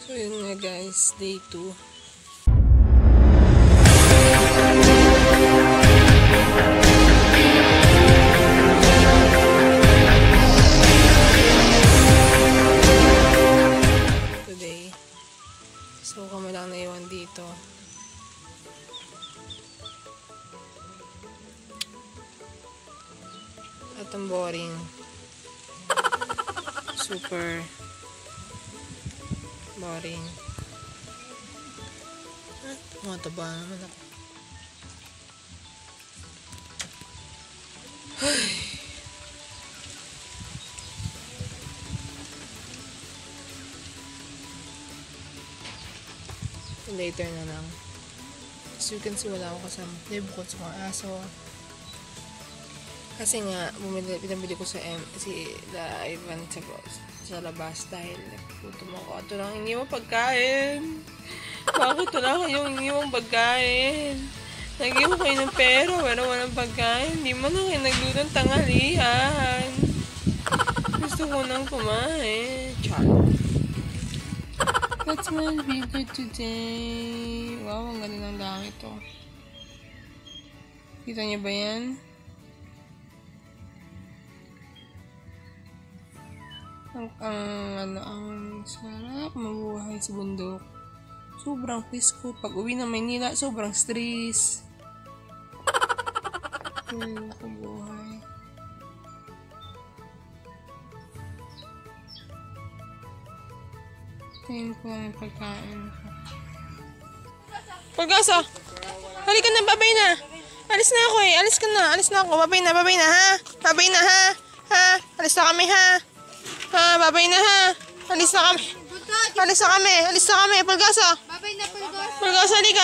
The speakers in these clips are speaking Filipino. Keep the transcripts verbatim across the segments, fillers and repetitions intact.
So yun nga guys, day two. Today. So kami lang naiwan dito. At ang boring. Super boring. Ah, mataba naman ako. Ay. Later na lang. As you can see, wala akong kasama. Hindi, bukod sa mga aso. Kasi nga, bumili, pinabili ko sa M, si La Ivan sa, sa labas dahil gutom ako. Ito lang hingi mo pagkain. Bakit ito lang kayong hingi mong pagkain? Naging mo kayo ng pera, pero walang pagkain. Hindi mo na kayo nagluto ng tanghalian. Gusto ko nang kumain. Char. That's my video today. Wow, ang ganda ng langit to. Kita niyo ba yan? Ang, ang, ano, ang sarap mabuhay sa bundok. Sobrang peaceful. Pag uwi ng Maynila, sobrang stress. Ayun, kabuhay. Tingin ko ang pagkain ko. Pulgaso! Halika na, babay na! Alis na ako eh. Alis ka na. Alis na ako. Babay na, babay na ha? Babay na ha? Ha? Alis na kami ha? Ha? Babay na ha? Alis na kami. Alis na kami. Alis na kami. Pulgaso! Babay na, Pulgaso. Pulgaso, halika.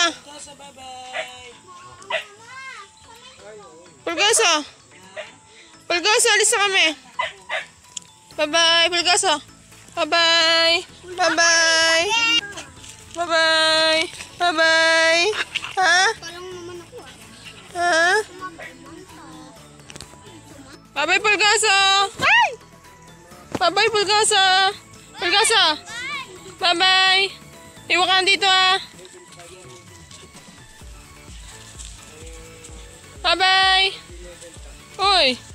Pulgaso! Pulgaso, alis na kami. Bye-bye, Pulgaso. Bye-bye. Bye-bye. Bye-bye. Bye-bye. Ha? Parang naman ako ah. Ha? Bye-bye, Pulgaso. Ay! Bye-bye, Pulgaso. Pulgaso. Bye-bye. Iwan ka dito ah. Bye-bye. Uy.